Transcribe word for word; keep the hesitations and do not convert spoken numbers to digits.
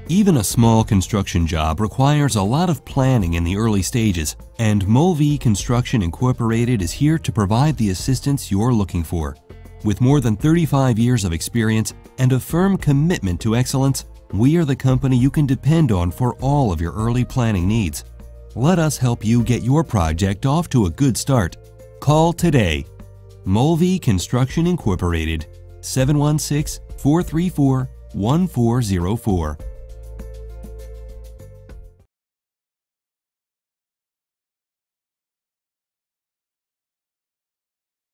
Even a small construction job requires a lot of planning in the early stages, and Mulvey Construction Incorporated is here to provide the assistance you're looking for. With more than thirty-five years of experience and a firm commitment to excellence, we are the company you can depend on for all of your early planning needs. Let us help you get your project off to a good start. Call today. Mulvey Construction Incorporated, seven one six, four three four, one four zero four.